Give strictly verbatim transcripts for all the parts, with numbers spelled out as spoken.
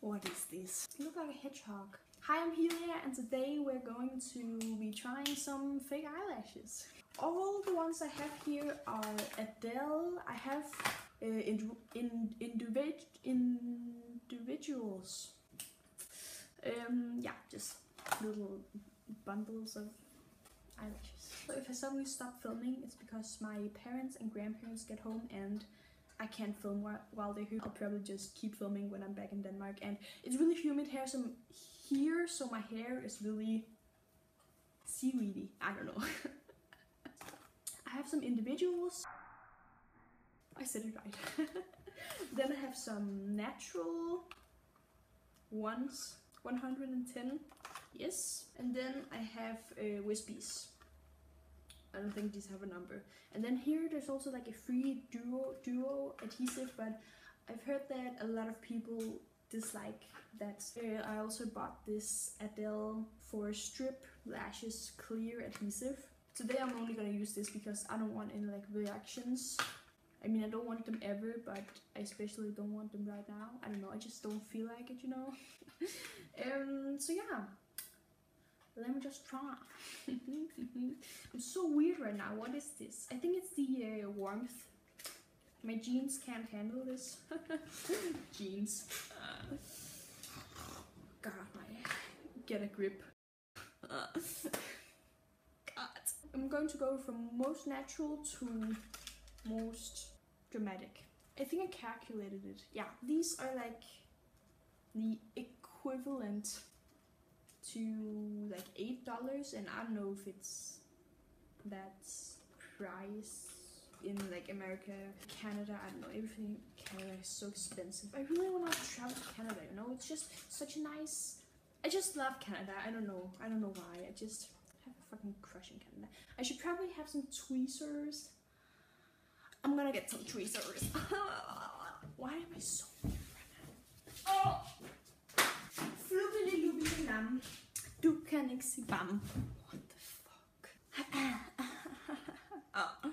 What is this? You look like a hedgehog. Hi, I'm Helia, and today we're going to be trying some fake eyelashes. All the ones I have here are Adele. I have uh, in, in, individ, individuals. Um, yeah, just little bundles of eyelashes. So if I suddenly stop filming, it's because my parents and grandparents get home and I can't film while they're here. I'll probably just keep filming when I'm back in Denmark. And it's really humid here, so here, so my hair is really seaweedy. I don't know. I have some individuals. I said it right. Then I have some natural ones, one hundred ten. Yes. And then I have uh, wispies. I don't think these have a number. And then here there's also like a free duo duo adhesive, but I've heard that a lot of people dislike that. Uh, I also bought this Adele for strip lashes clear adhesive. Today I'm only gonna use this because I don't want any like reactions. I mean, I don't want them ever, but I especially don't want them right now. I don't know, I just don't feel like it, you know. um. So yeah. Let me just try. I'm so weird right now. What is this? I think it's the uh, warmth. My jeans can't handle this. Jeans. Uh, God, my get a grip. Uh, God. I'm going to go from most natural to most dramatic. I think I calculated it. Yeah, these are like the equivalent to like eight dollars, and I don't know if it's that price in like America, Canada. I don't know, everything in Canada is so expensive. I really want to travel to Canada, you know. It's just such a nice, I just love Canada. I don't know, I don't know why. I just have a fucking crush in Canada. I should probably have some tweezers. I'm gonna get some tweezers. Why am I so weird right now? Oh! Lam. Du kan ikke sige bam. What the fuck? Oh.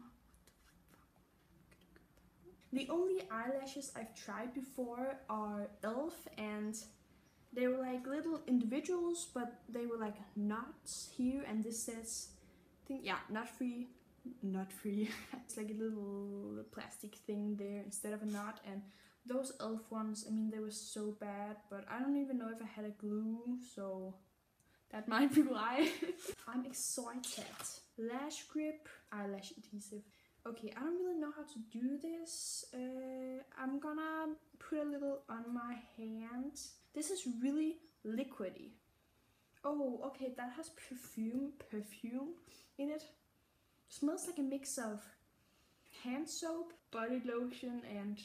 The only eyelashes I've tried before are e l f, and they were like little individuals, but they were like knots here, and this says, I think, yeah, not free, not free. It's like a little plastic thing there instead of a knot, and those e l f ones, I mean, they were so bad, but I don't even know if I had a glue, so that might be why. I'm excited. Lash grip, eyelash adhesive. Okay, I don't really know how to do this. Uh, I'm gonna put a little on my hand. This is really liquidy. Oh, okay, that has perfume, perfume in it. Smells like a mix of hand soap, body lotion, and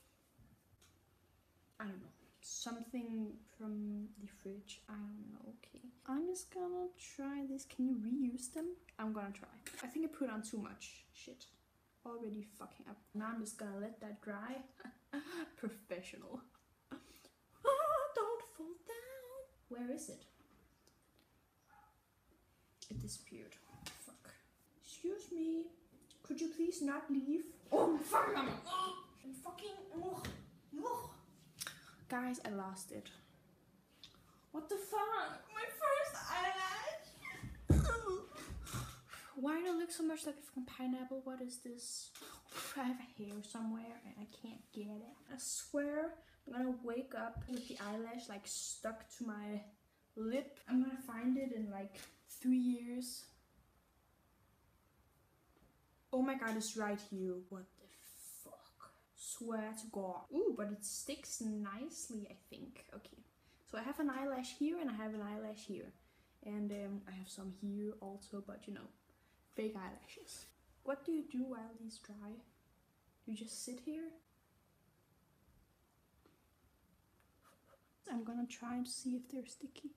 I don't know, something from the fridge. I don't know. Okay, I'm just gonna try this. Can you reuse them? I'm gonna try. I think I put on too much shit. Already fucking up. Now I'm just gonna let that dry. Professional. Oh, don't fall down. Where is it? It disappeared. Fuck. Excuse me. Could you please not leave? Oh, fuck. I'm fucking. Oh, oh. Guys, I lost it. What the fuck? My first eyelash! Why do I look so much like a fucking pineapple? What is this? I have a hair somewhere and I can't get it. I swear I'm gonna wake up with the eyelash like stuck to my lip. I'm gonna find it in like three years. Oh my god, it's right here. What the fuck? Swear to God. Ooh, but it sticks nicely, I think. Okay, so I have an eyelash here and I have an eyelash here, and um, I have some here also, but you know, fake eyelashes. What do you do while these dry? You just sit here? I'm gonna try to see if they're sticky.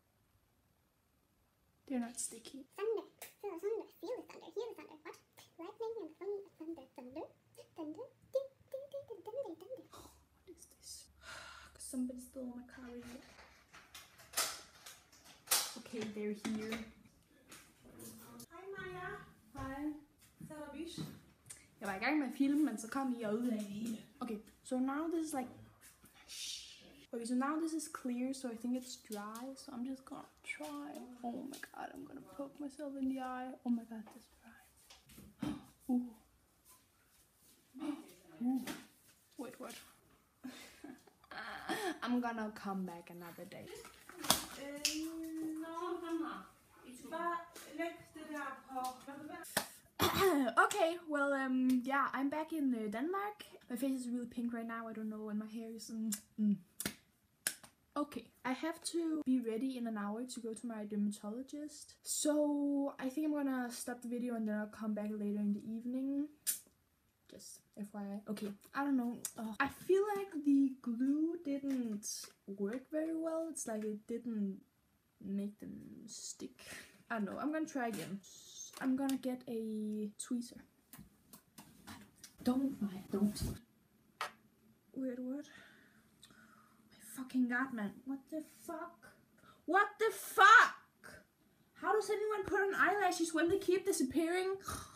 They're not sticky. Thunder, feel the thunder, feel the thunder, hear the thunder. What? Lightning and thunder, thunder, thunder, thunder. Oh, what is this? Somebody stole my car remote. Okay, they're here. Hej Maja. Hej. Så er der lys. Jeg var i gang med at filme, men så kom I og ødelagde det hele. Okay, so now this is like Okay, so now this is clear, so I think it's dry. So I'm just gonna try. Oh my god, I'm gonna poke myself in the eye. Oh my god, this dry. Ooh. Ooh. Wait, what? I'm gonna come back another day. Okay, well, um, yeah, I'm back in uh, Denmark. My face is really pink right now. I don't know, and my hair is. Um, mm. Okay, I have to be ready in an hour to go to my dermatologist. So I think I'm gonna stop the video and then I'll come back later in the evening. Just F Y I. Okay, I don't know. Oh, I feel like the glue didn't work very well. It's like it didn't make them stick. I don't know. I'm gonna try again. I'm gonna get a tweezer. Don't, my don't. Wait, what? My fucking god, man. What the fuck? What the fuck? How does anyone put on eyelashes when they keep disappearing?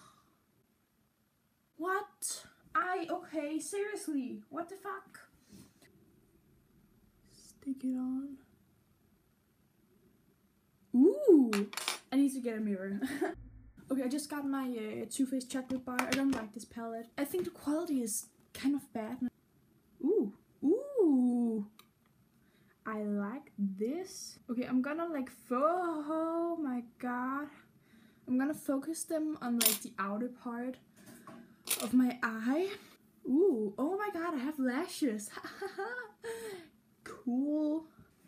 What? I, okay, seriously. What the fuck? Stick it on. Ooh. I need to get a mirror. Okay, I just got my uh, Too Faced chocolate bar. I don't like this palette. I think the quality is kind of bad. Ooh, ooh. I like this. Okay, I'm gonna like, fo- oh my god. I'm gonna focus them on like the outer part of my eye. Ooh, oh my god, I have lashes. Cool.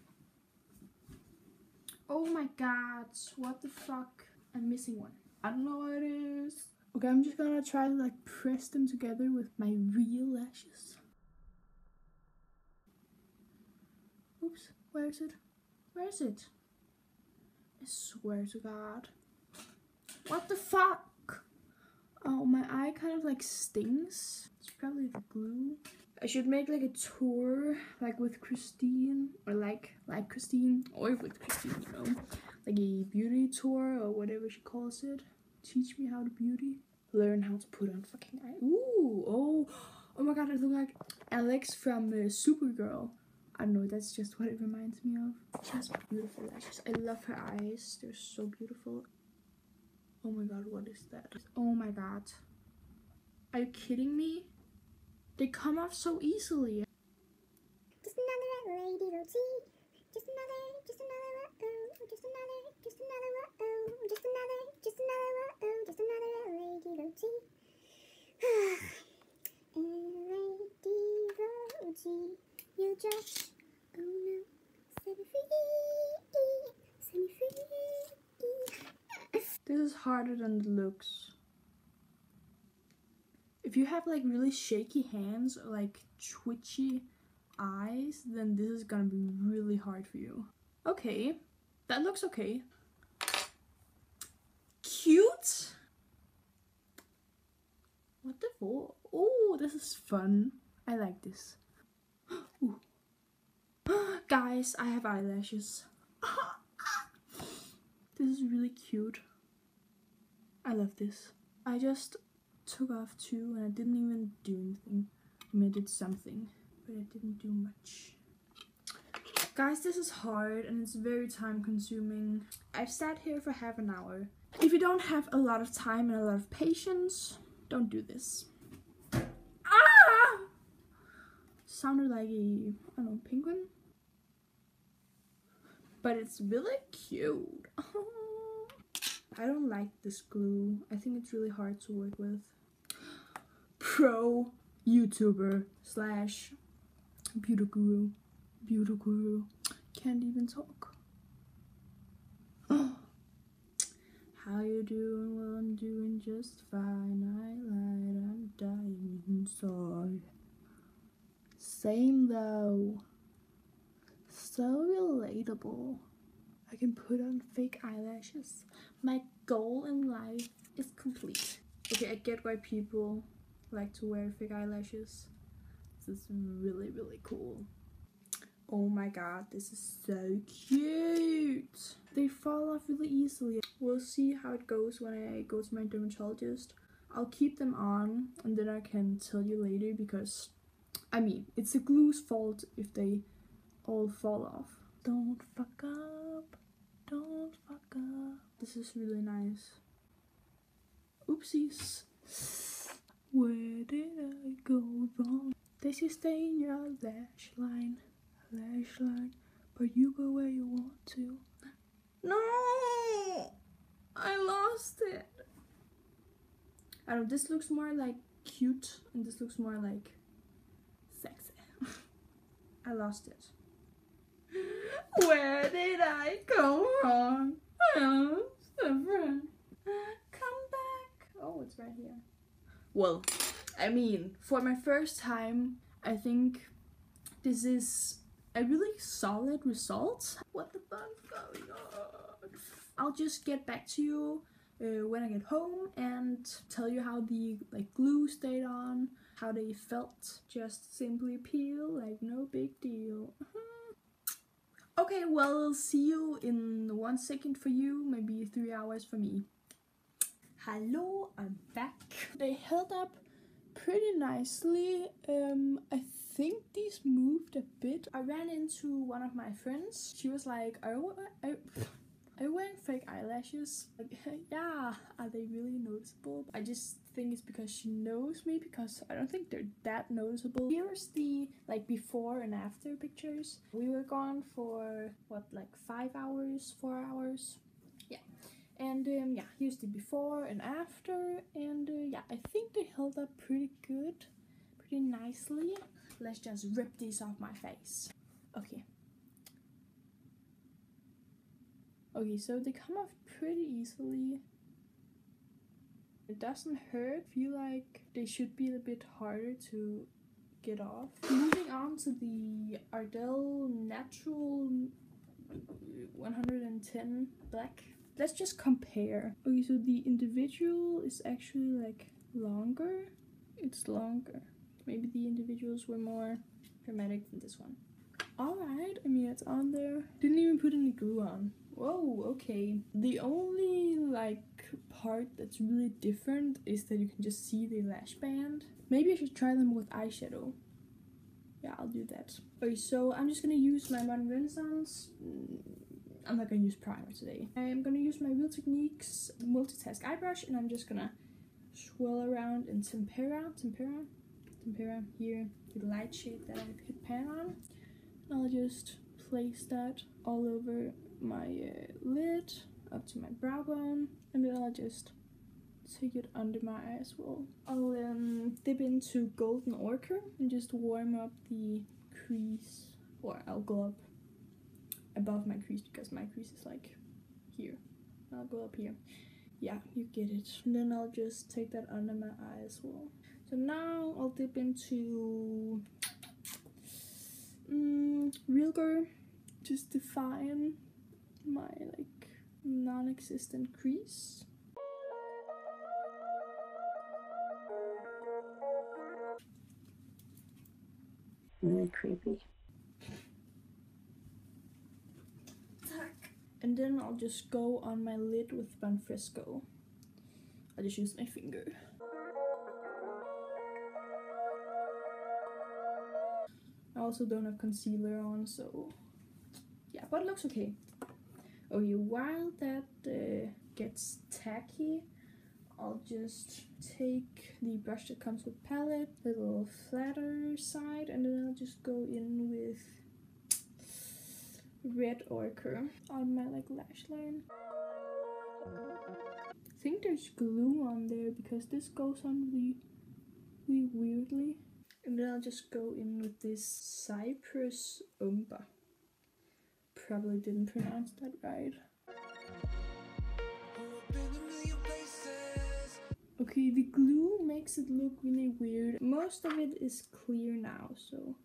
Oh my god, what the fuck? I'm missing one. I don't know what it is. Okay, I'm just gonna try to like press them together with my real lashes. Oops, where is it? Where is it? I swear to god. What the fuck? Oh, my eye kind of like stings. It's probably the glue. I should make like a tour like with Christine, or like like Christine, or with Christine, you know, like a beauty tour or whatever she calls it. Teach me how to beauty. Learn how to put on fucking eye. Ooh, oh, oh my god, I look like Alex from uh, Supergirl. I don't know, that's just what it reminds me of. She has beautiful lashes. I love her eyes. They're so beautiful. Oh my god, what is that? Oh my god. Are you kidding me? They come off so easily. Just another lady roti. Just another, just another uh-oh. Just another, just another uh-oh. Just another, just another uh-oh. Just another lady roti. Lady roti. You just, oh no, set me free. Set me free. This is harder than it looks. If you have like really shaky hands or like twitchy eyes, then this is gonna be really hard for you. Okay, that looks okay. Cute. What the fuck? Oh, this is fun. I like this. Ooh. Guys, I have eyelashes. This is really cute. I love this. I just took off two and I didn't even do anything. I mean, I did something, but I didn't do much. Guys, this is hard and it's very time consuming. I've sat here for half an hour. If you don't have a lot of time and a lot of patience, don't do this. Ah! Sounded like a, I don't know, penguin. But it's really cute. I don't like this glue. I think it's really hard to work with. Pro YouTuber slash beauty guru. Beauty guru. Can't even talk. How you doing? Well, I'm doing just fine. I lied, I'm dying inside. Same though. So relatable. I can put on fake eyelashes. My goal in life is complete. Okay, I get why people like to wear fake eyelashes. This is really, really cool. Oh my god, this is so cute. They fall off really easily. We'll see how it goes when I go to my dermatologist. I'll keep them on and then I can tell you later because, I mean, it's the glue's fault if they all fall off. Don't fuck up, don't fuck up. This is really nice. Oopsies. Where did I go wrong? Does you stay in your lash line, lash line, but you go where you want to. No! I lost it. I don't know, this looks more like cute and this looks more like sexy. I lost it. Where did I go wrong? Oh, friend. Come back. Oh, it's right here. Well, I mean, for my first time, I think this is a really solid result. What the fuck's going on? I'll just get back to you uh, when I get home and tell you how the like glue stayed on, how they felt. Just simply peel, like no big deal. Okay, well, I'll see you in one second for you, maybe three hours for me. Hello, I'm back. They held up pretty nicely. Um, I think these moved a bit. I ran into one of my friends. She was like, are you, are, are you wearing fake eyelashes? Like, yeah, are they really noticeable? I just think it's because she knows me, because I don't think they're that noticeable. Here's the like before and after pictures. We were gone for what, like five hours, four hours? Yeah. And um, yeah, here's the before and after, and uh, yeah, I think they held up pretty good, pretty nicely. Let's just rip these off my face. Okay. Okay, so they come off pretty easily. It doesn't hurt. I feel like they should be a bit harder to get off. Moving on to the Ardell Natural one hundred ten Black. Let's just compare. Okay, so the individual is actually like longer. It's longer. Maybe the individuals were more dramatic than this one. Alright, I mean, it's on there. Didn't even put any glue on. Whoa, okay. The only like part that's really different is that you can just see the lash band. Maybe I should try them with eyeshadow. Yeah, I'll do that. Okay, so I'm just gonna use my Modern Renaissance. I'm not gonna use primer today. I'm gonna use my Real Techniques multitask eye brush, and I'm just gonna swirl around in Tempera, Tempera, Tempera here, the light shade that I hit pan on. I'll just place that all over my uh, lid, up to my brow bone, and then I'll just take it under my eye as well. I'll um, dip into Golden Ochre and just warm up the crease, or I'll go up above my crease because my crease is like here. I'll go up here. Yeah, you get it. And then I'll just take that under my eye as well. So now I'll dip into um, Realgar, just define my like non-existent crease. Really creepy. And then I'll just go on my lid with Banfresco. I'll just use my finger. I also don't have concealer on, so yeah, but it looks okay. Okay, while that uh, gets tacky, I'll just take the brush that comes with palette, little flatter side, and then I'll just go in with red ochre on my like lash line. I think there's glue on there because this goes on really, really weirdly. And then I'll just go in with this Cypress Umber. Probably didn't pronounce that right. Okay, the glue makes it look really weird. Most of it is clear now, so.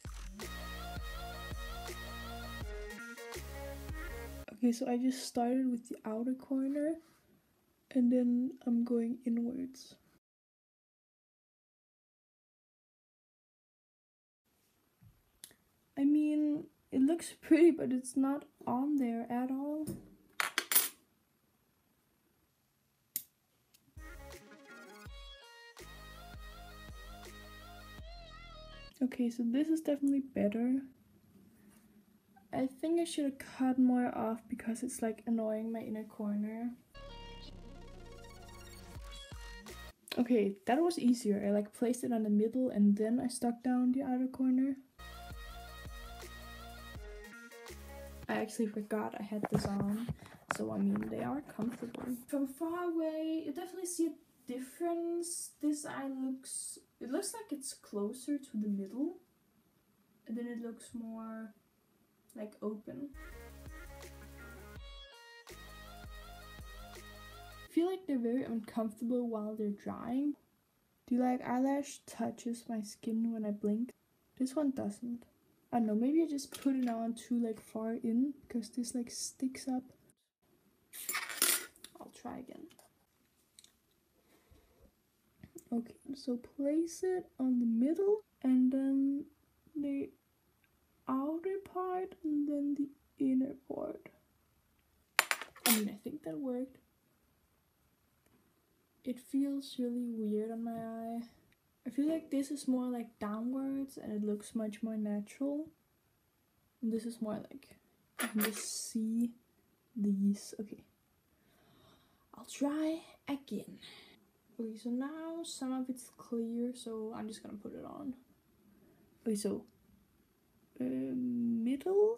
Okay, so I just started with the outer corner and then I'm going inwards. I mean, it looks pretty, but it's not on there at all. Okay, so this is definitely better. I think I should have cut more off because it's like annoying my inner corner. Okay, that was easier. I like placed it on the middle and then I stuck down the outer corner. I actually forgot I had this on, so I mean they are comfortable. From far away, you definitely see a difference. This eye looks, it looks like it's closer to the middle, and then it looks more like open. I feel like they're very uncomfortable while they're drying. Do you like eyelash touches my skin when I blink? This one doesn't. I don't know, maybe I just put it on too like far in because this like sticks up. I'll try again. Okay, so place it on the middle and then the outer part and then the inner part. I mean, I think that worked. It feels really weird on my eye. I feel like this is more like downwards and it looks much more natural. And this is more like, you can just see these. Okay. I'll try again. Okay, so now some of it's clear, so I'm just gonna put it on. Okay, so uh, middle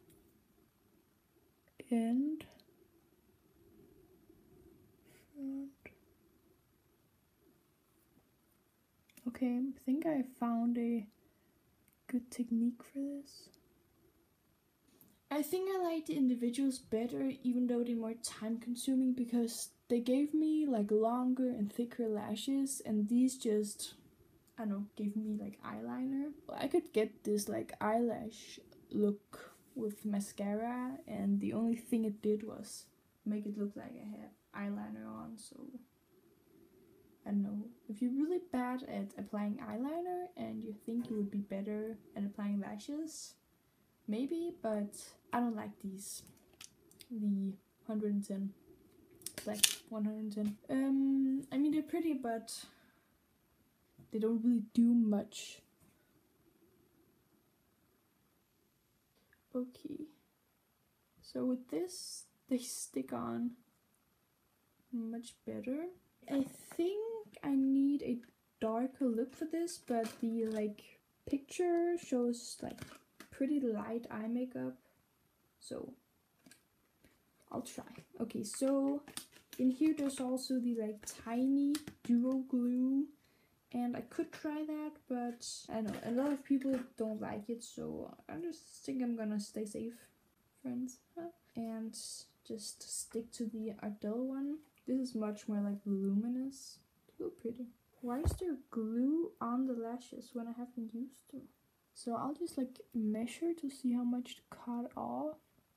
and front. Okay, I think I found a good technique for this. I think I like the individuals better, even though they're more time consuming, because they gave me like longer and thicker lashes, and these just, I don't know, gave me like eyeliner. I could get this like eyelash look with mascara, and the only thing it did was make it look like I had eyeliner on, so I don't know. If you're really bad at applying eyeliner and you think you would be better at applying lashes, maybe, but I don't like these. The one hundred ten. Like one hundred ten. Um, I mean, they're pretty, but they don't really do much. Okay. So with this, they stick on much better. I think I need a darker look for this, but the like picture shows like pretty light eye makeup, so I'll try. Okay, so in here there's also the like tiny duo glue, and I could try that, but I don't know, a lot of people don't like it, so I just think I'm gonna stay safe, friends, and just stick to the Ardell one. This is much more like voluminous. Too pretty. Why is there glue on the lashes when I haven't used them? So I'll just like measure to see how much to cut off.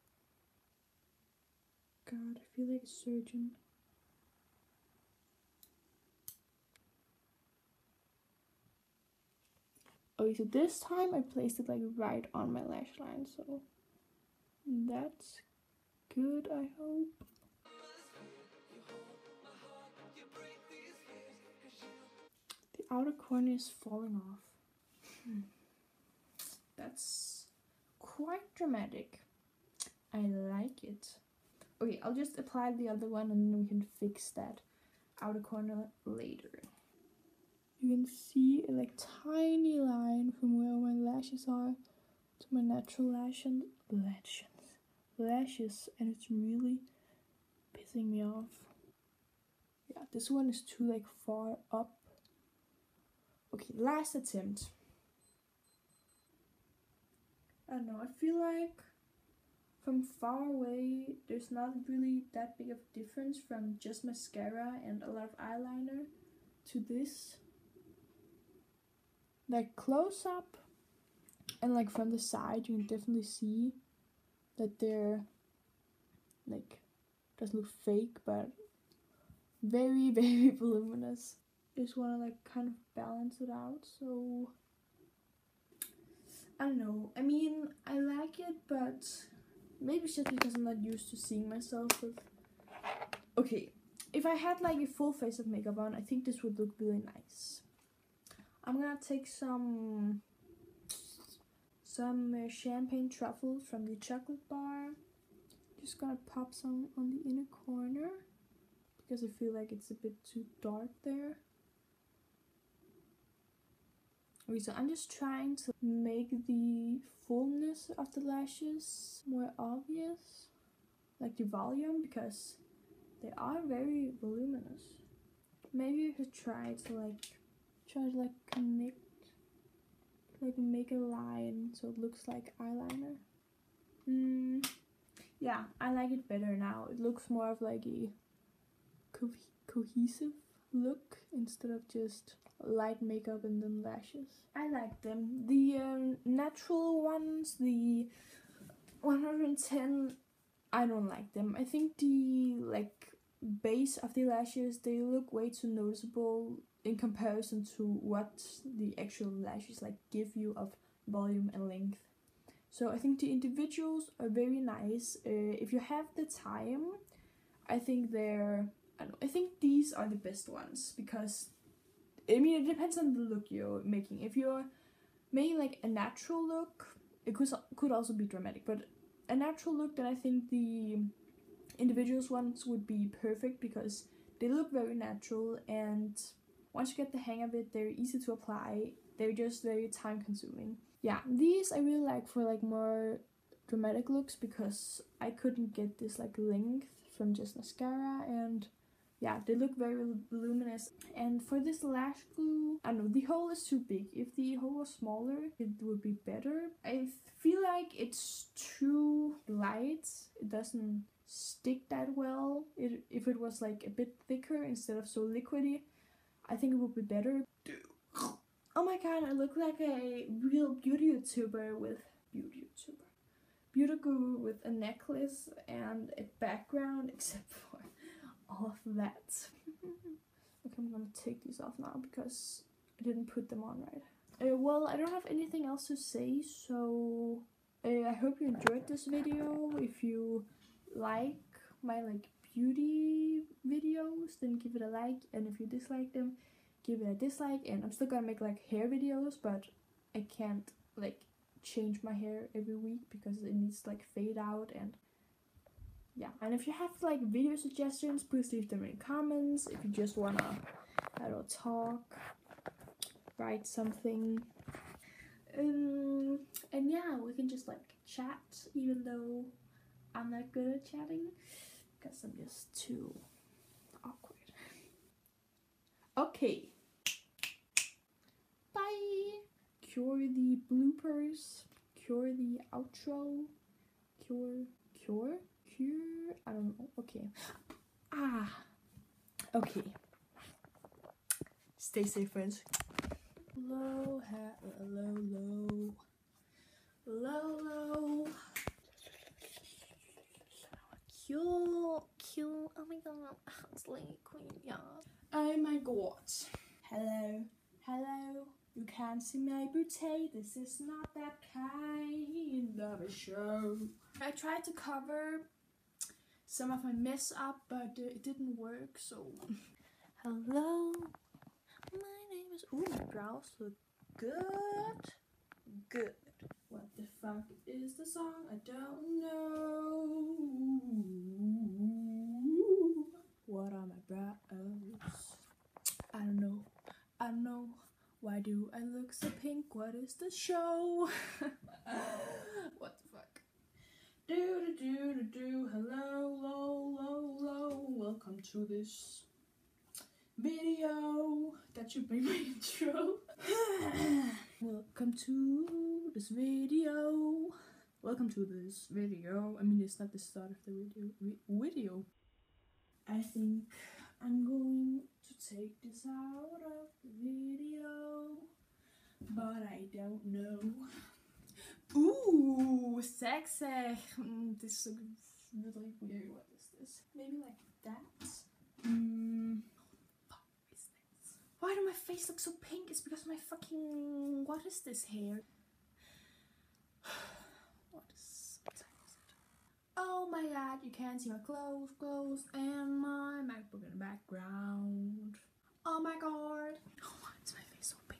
God, I feel like a surgeon. Okay, so this time I placed it like right on my lash line, so that's good, I hope. The outer corner is falling off. Hmm. That's quite dramatic. I like it. Okay, I'll just apply the other one and then we can fix that outer corner later. You can see a like tiny line from where my lashes are to my natural lash and lashes. Lashes, and it's really pissing me off. Yeah, this one is too like far up. Okay, last attempt. I don't know, I feel like from far away there's not really that big of a difference from just mascara and a lot of eyeliner to this. Like close up and like from the side you can definitely see that they're like, doesn't look fake, but very very voluminous. Just want to like kind of balance it out, so I don't know. I mean, I like it, but maybe it's just because I'm not used to seeing myself with... Okay, if I had like a full face of makeup on, I think this would look really nice. I'm gonna take some some uh, champagne truffle from the chocolate bar. Just gonna pop some on the inner corner because I feel like it's a bit too dark there. Okay, so I'm just trying to make the fullness of the lashes more obvious, like the volume, because they are very voluminous. Maybe I could try to like try to like connect, like make a line so it looks like eyeliner. Mm, yeah, I like it better now. It looks more of like a co cohesive look instead of just light makeup and then lashes. I like them. The um, natural ones, the one hundred ten, I don't like them. I think the like base of the lashes, they look way too noticeable in comparison to what the actual lashes like give you of volume and length. So I think the individuals are very nice. Uh, if you have the time, I think they're I, don't know, I think these are the best ones because I mean it depends on the look you're making. If you're making like a natural look, it could could also be dramatic, but a natural look, then I think the individuals ones would be perfect because they look very natural, and once you get the hang of it, they're easy to apply. They're just very time consuming. Yeah, these I really like for like more dramatic looks because I couldn't get this like length from just mascara, and yeah, they look very voluminous. And for this lash glue, I don't know, the hole is too big. If the hole was smaller, it would be better. I feel like it's too light. It doesn't stick that well. It, if it was like a bit thicker instead of so liquidy, I think it would be better. Oh my god, I look like a real beauty YouTuber with beauty YouTuber. Beauty guru with a necklace and a background, except for all of that. Okay, I'm gonna take these off now because I didn't put them on right. Uh, well, I don't have anything else to say, so uh, I hope you enjoyed this video. If you like my like beauty videos, then give it a like, and if you dislike them, give it a dislike. And I'm still gonna make like hair videos, but I can't like change my hair every week because it needs to like fade out. And yeah, and if you have like video suggestions, please leave them in comments. If you just wanna, I don't know, talk, write something, um, and yeah, we can just like chat, even though I'm not good at chatting because I'm just too awkward. Okay, bye. Cure the bloopers, cure the outro, cure, cure, cure, I don't know, okay. Ah, okay. Stay safe, friends. Low, hat, low, low, low, low. Cute, cute, oh my god, it's like queen, yeah. Oh my god. Hello, hello. You can't see my booty, this is not that kind of a show. I tried to cover some of my mess up, but uh, it didn't work, so... Hello, my name is... Ooh, my brows look good. Good. What the fuck is the song? I don't know. What are my brows? I don't know. I don't know. Why do I look so pink? What is the show? What the fuck? Do do do do do. Hello, low, low, low. Welcome to this video. That should be my intro. Welcome to this video. Welcome to this video. I mean, it's not the start of the video. Video. I think I'm going to take this out of the video, but I don't know. Ooh, sexy. Mm, this is really weird. What is this? Maybe like that. Mm. What is this? Why do my face look so pink? It's because my fucking... What is this hair? What is... What time is it? Oh my god, you can't see my clothes, clothes, and my MacBook in the background. Oh my god. Oh, why is my face so pink?